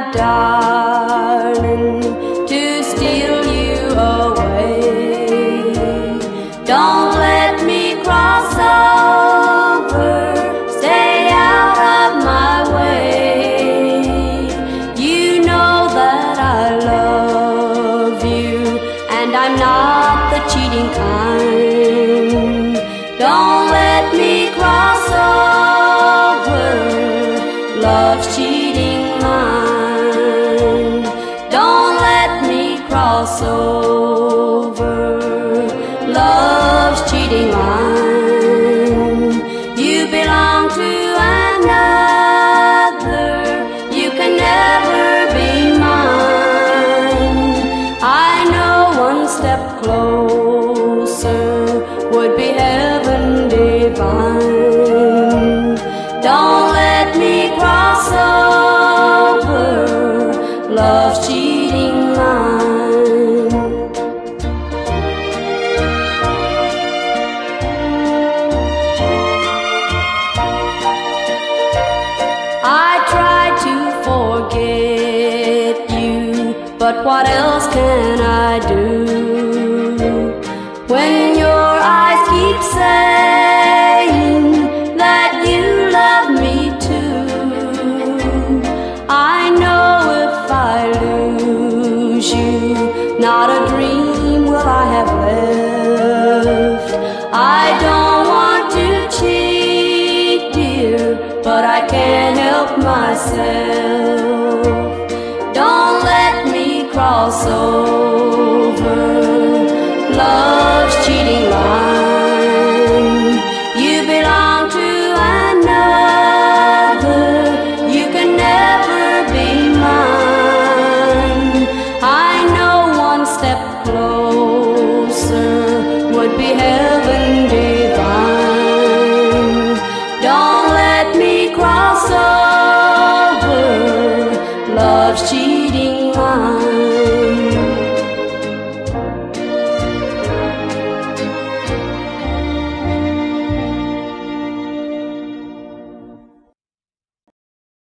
darling, to steal you away. Don't let me cross over, stay out of my way. You know that I love you, and I'm not the cheating kind. Don't let me cross over love's cheating line. Don't let me cross over love's cheating line. You belong to another, you can never be mine. I know one step closer would be heaven divine. Don't let me cross over love's cheating line. I tried to forget you, but what else can I do? When your eyes keep saying that you love me too, I know if I lose you, not a dream will I have left. I don't want to cheat, dear, but I can't help myself. Don't let me cross over love's cheating line.